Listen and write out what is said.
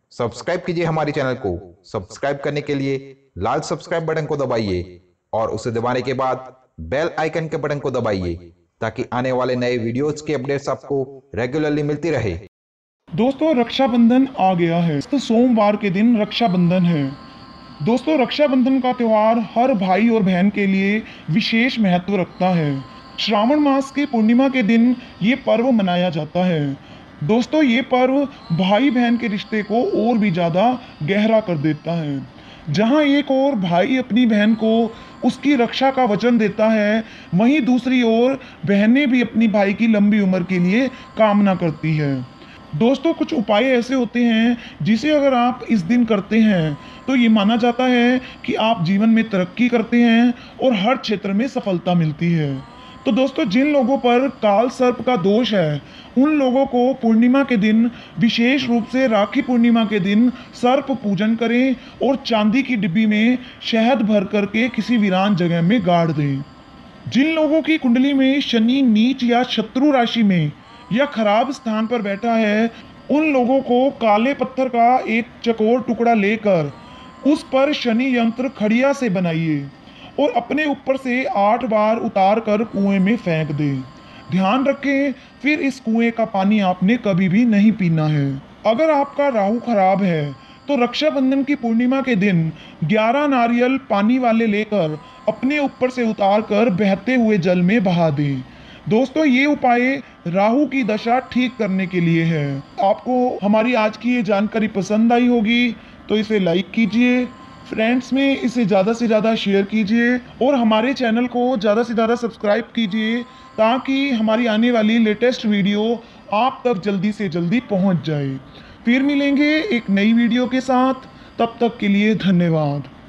Subscribe कीजिए हमारे channel को। सब्सक्राइब करने के लिए लाल सब्सक्राइब बटन को दबाइए और उसे दबाने के बाद बेल आइकन के बटन को दबाइए ताकि आने वाले नए वीडियोज के अपडेट्स आपको रेगुलरली मिलती रहे। दोस्तों रक्षाबंधन आ गया है तो सोमवार के दिन रक्षाबंधन है। दोस्तों रक्षाबंधन का त्यौहार हर भाई और बहन के लिए विशेष महत्व रखता है। श्रावण मास की पूर्णिमा के दिन ये पर्व मनाया जाता है। दोस्तों ये पर्व भाई बहन के रिश्ते को और भी ज़्यादा गहरा कर देता है। जहाँ एक ओर भाई अपनी बहन को उसकी रक्षा का वचन देता है, वहीं दूसरी ओर बहनें भी अपनी भाई की लंबी उम्र के लिए कामना करती है। दोस्तों कुछ उपाय ऐसे होते हैं जिसे अगर आप इस दिन करते हैं तो ये माना जाता है कि आप जीवन में तरक्की करते हैं और हर क्षेत्र में सफलता मिलती है। तो दोस्तों जिन लोगों पर काल सर्प का दोष है उन लोगों को पूर्णिमा के दिन, विशेष रूप से राखी पूर्णिमा के दिन सर्प पूजन करें और चांदी की डिब्बी में शहद भर करके किसी वीरान जगह में गाड़ दें। जिन लोगों की कुंडली में शनि नीच या शत्रु राशि में या खराब स्थान पर बैठा है उन लोगों को काले पत्थर का एक चकोर टुकड़ा लेकर उस पर शनि यंत्र खड़िया से बनाइए और अपने ऊपर से 8 बार उतार कर कुएं में फेंक दें। ध्यान रखें, फिर इस कुएं का पानी आपने कभी भी नहीं पीना है। अगर आपका राहु खराब है तो रक्षाबंधन की पूर्णिमा के दिन 11 नारियल पानी वाले लेकर अपने ऊपर से उतार कर बहते हुए जल में बहा दें। दोस्तों ये उपाय राहु की दशा ठीक करने के लिए है। आपको हमारी आज की ये जानकारी पसंद आई होगी तो इसे लाइक कीजिए, फ्रेंड्स में इसे ज़्यादा से ज़्यादा शेयर कीजिए और हमारे चैनल को ज़्यादा से ज़्यादा सब्सक्राइब कीजिए ताकि हमारी आने वाली लेटेस्ट वीडियो आप तक जल्दी से जल्दी पहुंच जाए। फिर मिलेंगे एक नई वीडियो के साथ, तब तक के लिए धन्यवाद।